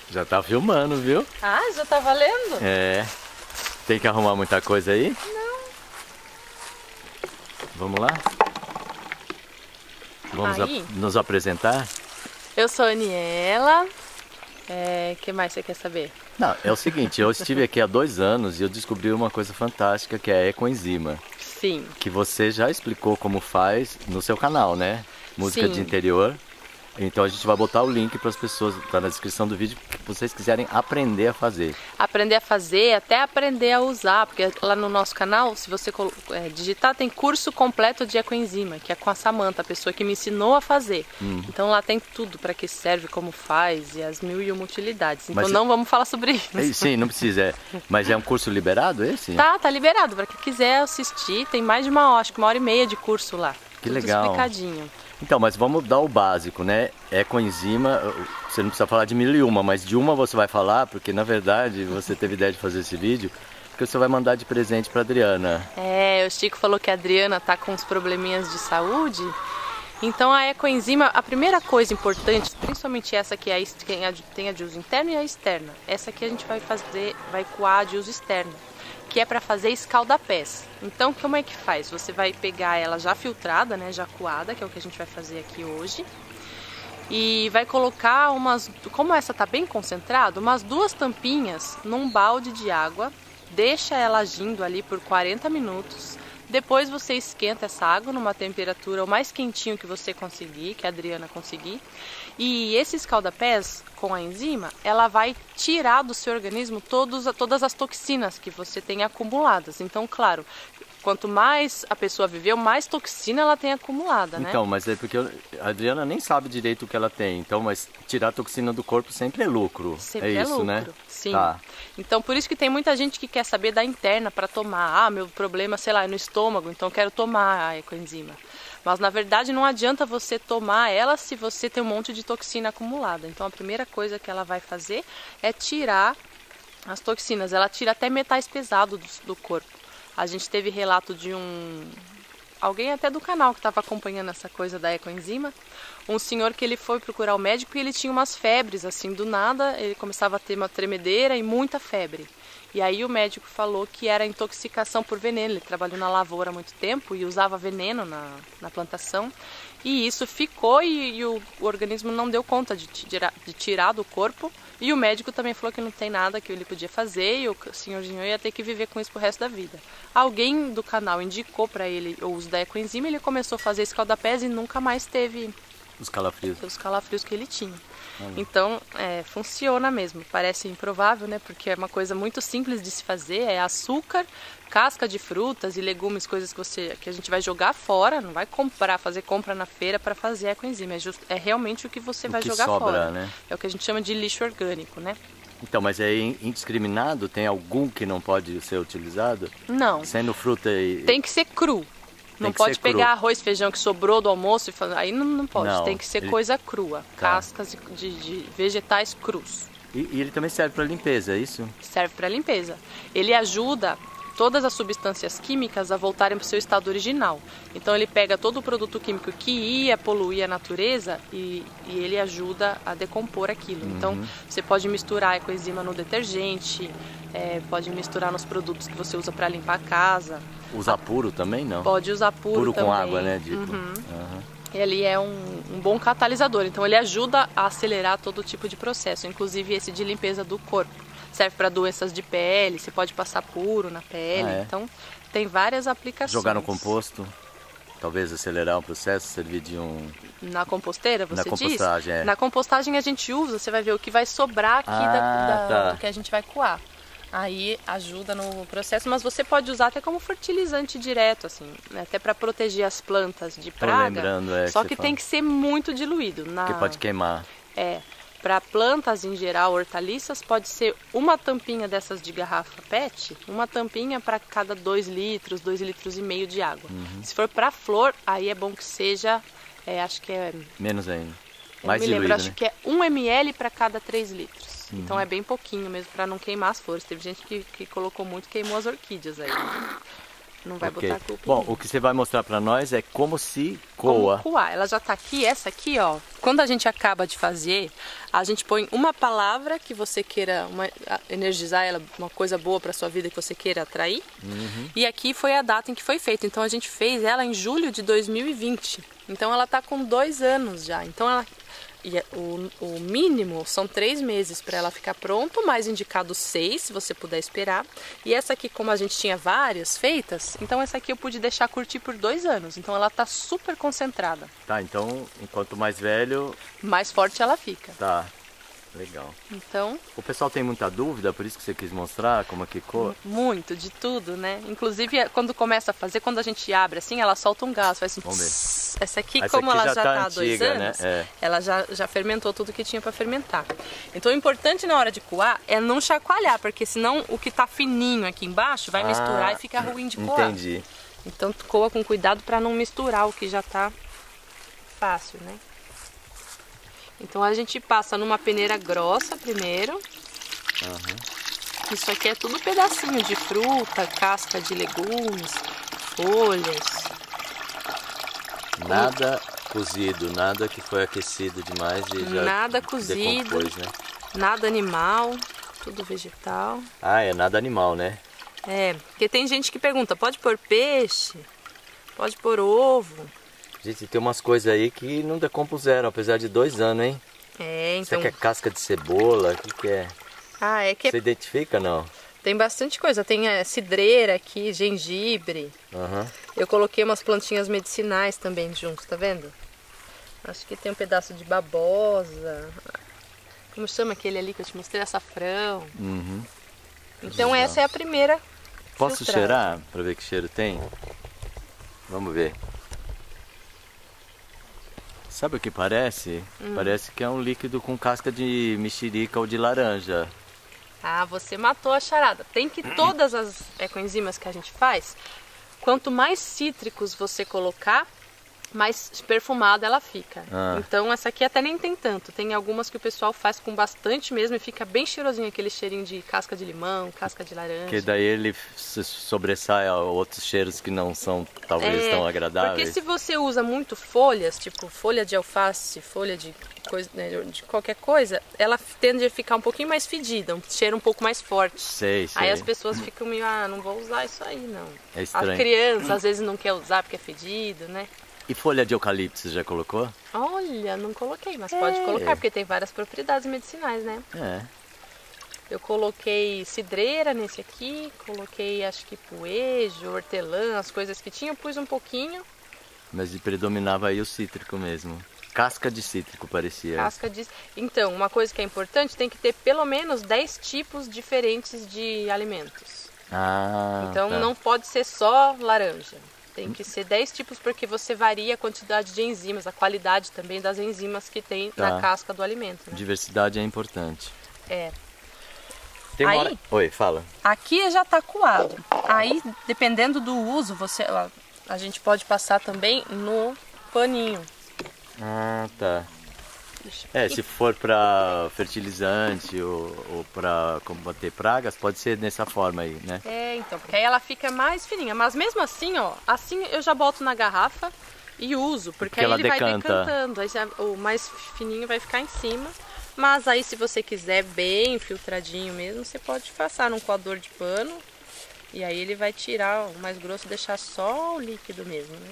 Já tá filmando, viu? Ah, já tá valendo? É. Tem que arrumar muita coisa aí? Não. Vamos lá? Vamos Aí. nos apresentar? Eu sou a Aniela. Que mais você quer saber? Não, é o seguinte, eu estive aqui há 2 anos e eu descobri uma coisa fantástica que é a ecoenzima. Sim. Que você já explicou como faz no seu canal, né? Música Sim. de interior. Então a gente vai botar o link para as pessoas, tá na descrição do vídeo, que vocês quiserem aprender a fazer. Aprender a fazer, até aprender a usar, porque lá no nosso canal, se você digitar, tem curso completo de ecoenzima, que é com a Samanta, a pessoa que me ensinou a fazer. Então lá tem tudo para que serve, como faz e as 1001 utilidades. Então não vamos falar sobre isso. Sim, não precisa. Mas é um curso liberado esse? Tá liberado, para quem quiser assistir, tem mais de acho que 1h30 de curso lá. Que tudo legal. Explicadinho. Então, mas vamos dar o básico, né? Ecoenzima, você não precisa falar de 1001, mas de uma você vai falar, porque na verdade você teve ideia de fazer esse vídeo, porque você vai mandar de presente para Adriana. O Chico falou que a Adriana tá com uns probleminhas de saúde. Então a ecoenzima, a primeira coisa importante, principalmente essa que tem a de uso interno e a externa. Essa aqui a gente vai coar de uso externo, que é para fazer escaldapés. Então, como é que faz? Você vai pegar ela já filtrada, né, já coada, que é o que a gente vai fazer aqui hoje, e vai colocar como essa tá bem concentrada, umas 2 tampinhas num balde de água, deixa ela agindo ali por 40 minutos. Depois você esquenta essa água numa temperatura o mais quentinho que você conseguir, que a Adriana conseguir. E esse escaldapés com a enzima, ela vai tirar do seu organismo todas as toxinas que você tem acumuladas. Então, claro, quanto mais a pessoa viveu, mais toxina ela tem acumulada, né? Então, mas é porque a Adriana nem sabe direito o que ela tem. Então, mas tirar a toxina do corpo sempre é lucro. Sempre é isso, lucro, né? Sim. Tá. Então, por isso que tem muita gente que quer saber da interna para tomar. Ah, meu problema, sei lá, é no estômago, então eu quero tomar a ecoenzima. Mas, na verdade, não adianta você tomar ela se você tem um monte de toxina acumulada. Então, a primeira coisa que ela vai fazer é tirar as toxinas. Ela tira até metais pesados do corpo. A gente teve relato de alguém até do canal que estava acompanhando essa coisa da ecoenzima. Um senhor que ele foi procurar o médico e ele tinha umas febres, assim, do nada. Ele começava a ter uma tremedeira e muita febre. E aí o médico falou que era intoxicação por veneno. Ele trabalhou na lavoura há muito tempo e usava veneno na plantação. E isso ficou e o organismo não deu conta de tirar do corpo. E o médico também falou que não tem nada que ele podia fazer e o senhorzinho ia ter que viver com isso pro resto da vida. Alguém do canal indicou para ele o uso da ecoenzima, ele começou a fazer escaldapés e nunca mais teve os calafrios que ele tinha. Então, funciona mesmo. Parece improvável, né? Porque é uma coisa muito simples de se fazer. É açúcar, casca de frutas e legumes, coisas que a gente vai jogar fora. Não vai fazer compra na feira para fazer a ecoenzima. É realmente o que você vai jogar fora. Né? É o que a gente chama de lixo orgânico, né? Então, mas é indiscriminado? Tem algum que não pode ser utilizado? Não. Sendo fruta e... Tem que ser cru. Não pode pegar arroz, feijão que sobrou do almoço e fazer. Aí não pode. Não, tem que ser coisa crua. Tá. Cascas de vegetais crus. E ele também serve para limpeza, é isso? Serve para limpeza. Ele ajuda todas as substâncias químicas a voltarem para o seu estado original. Então ele pega todo o produto químico que ia poluir a natureza e ele ajuda a decompor aquilo. Então você pode misturar a ecoenzima no detergente, pode misturar nos produtos que você usa para limpar a casa. Usar puro também, não? Pode usar puro também. Com água, né? Ele é um bom catalisador, então ele ajuda a acelerar todo tipo de processo, inclusive esse de limpeza do corpo. Serve para doenças de pele, você pode passar puro na pele, então tem várias aplicações. Jogar no composto, talvez acelerar o processo, servir de Na composteira, você diz? Na compostagem, Na compostagem a gente usa, você vai ver o que vai sobrar aqui do que a gente vai coar. Aí ajuda no processo, mas você pode usar até como fertilizante direto, assim, né? Até para proteger as plantas de praga. Lembrando, só que tem que ser muito diluído. Porque pode queimar. Para plantas em geral, hortaliças, pode ser uma tampinha dessas de garrafa PET, uma tampinha para cada 2 litros, 2,5 litros de água. Se for para flor, aí é bom que seja, acho que é... Menos ainda. Mais diluído, acho que é 1 ml para cada 3 litros. Então é bem pouquinho mesmo para não queimar as flores. Teve gente que colocou muito e queimou as orquídeas aí. Não vai botar a culpa. Bom, o que você vai mostrar para nós é como se Coa. Como coar. Ela já tá aqui, essa aqui, ó. Quando a gente acaba de fazer, a gente põe uma palavra que você queira energizar ela, uma coisa boa para sua vida que você queira atrair. E aqui foi a data em que foi feito. Então a gente fez ela em julho de 2020. Então ela tá com 2 anos já. Então ela... o mínimo são 3 meses para ela ficar pronta, mais indicado 6, se você puder esperar. E essa aqui, como a gente tinha várias feitas, então essa aqui eu pude deixar curtir por 2 anos. Então ela tá super concentrada. Tá, então enquanto mais velho... mais forte ela fica. Tá, legal. Então... o pessoal tem muita dúvida, por isso que você quis mostrar como é que coa? Muito, de tudo, né? Inclusive, quando começa a fazer, quando a gente abre assim, ela solta um gás, faz assim... Vamos ver. Essa aqui, Essa como aqui ela já tá há antiga, 2 anos, né? ela já fermentou tudo que tinha para fermentar. Então o importante na hora de coar é não chacoalhar, porque senão o que tá fininho aqui embaixo vai misturar e fica ruim de coar. Entendi. Então coa com cuidado para não misturar o que já tá fácil, né? Então a gente passa numa peneira grossa primeiro. Isso aqui é tudo pedacinho de fruta, casca de legumes, folhas. Nada cozido, nada que foi aquecido demais e já nada cozido, decompôs, né? nada animal, tudo vegetal. Ah, é nada animal, né? É, porque tem gente que pergunta, pode pôr peixe? Pode pôr ovo? Gente, tem umas coisas aí que não decompuseram, apesar de 2 anos, hein? É, Isso então... aqui é casca de cebola, o que é? Ah, é que Você identifica, não? tem bastante coisa, tem cidreira aqui, gengibre. Eu coloquei umas plantinhas medicinais também junto, tá vendo? Acho que tem um pedaço de babosa. Como chama aquele ali que eu te mostrei? Açafrão. Então Legal. essa é a primeira. Posso filtragem. cheirar para ver que cheiro tem? Vamos ver. Sabe o que parece? Parece que é um líquido com casca de mexerica ou de laranja. Ah, você matou a charada. Tem que todas as ecoenzimas que a gente faz, quanto mais cítricos você colocar, mais perfumada ela fica. Então essa aqui até nem tem tanto. Tem algumas que o pessoal faz com bastante mesmo e fica bem cheirosinho, aquele cheirinho de casca de limão, casca de laranja. Que daí ele se sobressai a outros cheiros que não são talvez tão agradáveis. Porque se você usa muito folhas, tipo folha de alface, folha de coisa, né, de qualquer coisa, ela tende a ficar um pouquinho mais fedida, um cheiro um pouco mais forte. Sei. Aí as pessoas ficam meio, não vou usar isso aí não. É estranho. As crianças às vezes não quer usar porque é fedido, né? E folha de eucalipto, você já colocou? Olha, não coloquei, mas pode colocar, porque tem várias propriedades medicinais, né? É. Eu coloquei cidreira nesse aqui, coloquei acho que poejo, hortelã, as coisas que tinha, eu pus um pouquinho. Mas predominava aí o cítrico mesmo. Casca de cítrico parecia. Casca de... Então, uma coisa que é importante, tem que ter pelo menos 10 tipos diferentes de alimentos. Então tá. não pode ser só laranja. Tem que ser 10 tipos porque você varia a quantidade de enzimas, a qualidade também das enzimas que tem na casca do alimento. Né? Diversidade é importante. É. Tem uma hora... Oi, fala. Aqui já está coado. Aí, dependendo do uso, a gente pode passar também no paninho. Ah, tá. Se for para fertilizante ou para combater pragas, pode ser dessa forma aí, né? Então, porque aí ela fica mais fininha. Mas mesmo assim, assim eu já boto na garrafa e uso, porque aí ela ele vai decanta. decantando. Aí o mais fininho vai ficar em cima. Mas aí se você quiser bem filtradinho mesmo, você pode passar num coador de pano. E aí ele vai tirar o mais grosso e deixar só o líquido mesmo, né?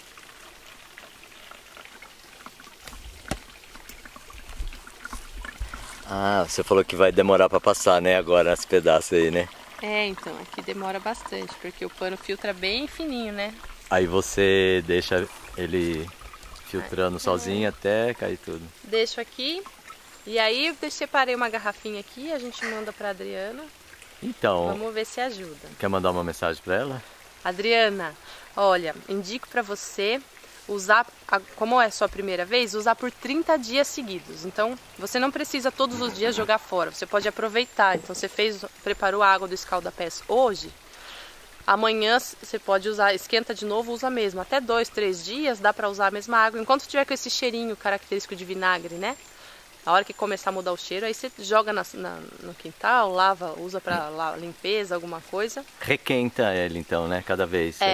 Ah, você falou que vai demorar para passar, né, agora esse pedaço aí, né? Então, aqui demora bastante, porque o pano filtra bem fininho, né? Aí você deixa ele filtrando sozinho até cair tudo. Deixo aqui, e aí eu separei uma garrafinha aqui, a gente manda para Adriana. Então, vamos ver se ajuda. Quer mandar uma mensagem para ela? Adriana, olha, indico para você usar, como é sua primeira vez, usar por 30 dias seguidos. Então, você não precisa todos os dias jogar fora, você pode aproveitar. Então, você preparou a água do escalda-pés hoje, amanhã você pode usar, esquenta de novo, usa mesmo. Até 2, 3 dias dá para usar a mesma água, enquanto tiver com esse cheirinho característico de vinagre, né? A hora que começar a mudar o cheiro, aí você joga no quintal, lava, usa para limpeza, alguma coisa. Requenta ele então, né? Cada vez.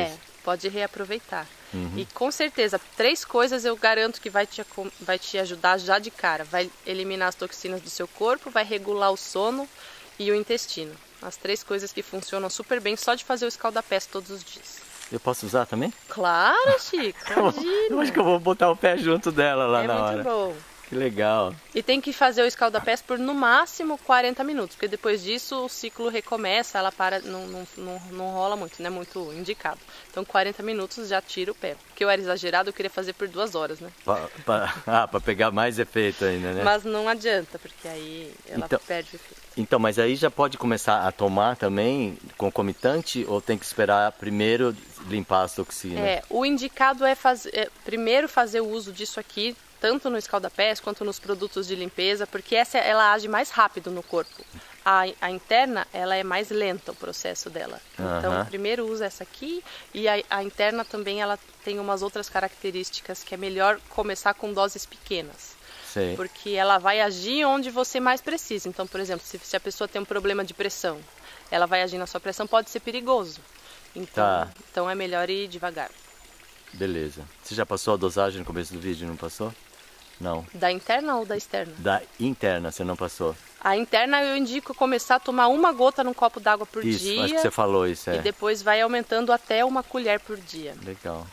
pode reaproveitar. E com certeza, 3 coisas eu garanto que vai te ajudar já de cara. Vai eliminar as toxinas do seu corpo, vai regular o sono e o intestino. As 3 coisas que funcionam super bem só de fazer o escalda-pés todos os dias. Eu posso usar também? Claro, Chico, imagina. Eu acho que eu vou botar o pé junto dela lá na hora. É muito bom. Que legal. E tem que fazer o escalda-pés por no máximo 40 minutos, porque depois disso o ciclo recomeça, ela para, não rola muito, não é muito indicado. Então 40 minutos já tira o pé. Porque eu era exagerado, eu queria fazer por 2 horas, né? Pra pegar mais efeito ainda, né? Mas não adianta, porque aí ela perde o efeito. Então, mas aí já pode começar a tomar também concomitante ou tem que esperar primeiro limpar as toxinas? O indicado é primeiro fazer o uso disso aqui, tanto no escalda-pés quanto nos produtos de limpeza, porque ela age mais rápido no corpo. A interna, ela é mais lenta o processo dela. Então, primeiro usa essa aqui e a interna também ela tem umas outras características que é melhor começar com doses pequenas. Sei. Porque ela vai agir onde você mais precisa. Então, por exemplo, se a pessoa tem um problema de pressão, ela vai agir na sua pressão, pode ser perigoso. Então é melhor ir devagar. Beleza. Você já passou a dosagem no começo do vídeo, não passou? Não. Da interna ou da externa? Da interna, você não passou? A interna eu indico começar a tomar 1 gota num copo d'água por dia. Isso, acho que você falou isso, E depois vai aumentando até 1 colher por dia. Legal.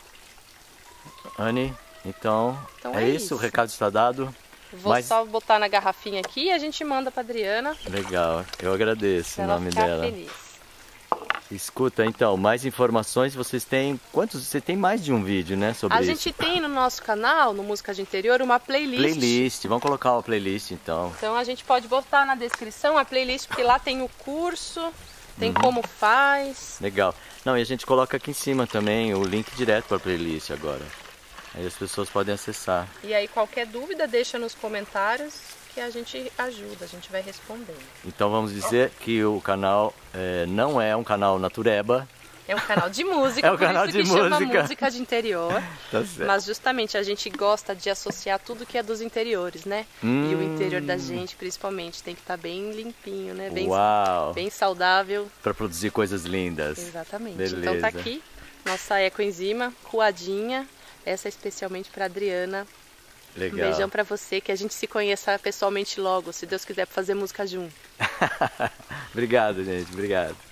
Anne, então é isso, o recado está dado. Vou só botar na garrafinha aqui e a gente manda para Adriana. Legal, eu agradeço o nome dela. Feliz. Escuta, então, mais informações vocês têm... Você tem mais de um vídeo, né, sobre isso? A gente tem no nosso canal, no Música de Interior, uma playlist. Vamos colocar uma playlist, então. Então a gente pode botar na descrição a playlist, porque lá tem o curso, tem como faz. Legal. Não, e a gente coloca aqui em cima também o link direto para a playlist agora. Aí as pessoas podem acessar. E aí qualquer dúvida deixa nos comentários que a gente ajuda, a gente vai respondendo. Então vamos dizer que o canal não é um canal natureba. É um canal de música, é um canal de música. Chama Música de Interior. Tá certo. Mas justamente a gente gosta de associar tudo que é dos interiores, né? E o interior da gente, principalmente, tem que estar bem limpinho, né? Bem saudável. Para produzir coisas lindas. Exatamente. Beleza. Então tá aqui nossa ecoenzima coadinha. Essa é especialmente para Adriana. Legal. Um beijão para você, que a gente se conheça pessoalmente logo, se Deus quiser, fazer música junto. Obrigado, gente. Obrigado.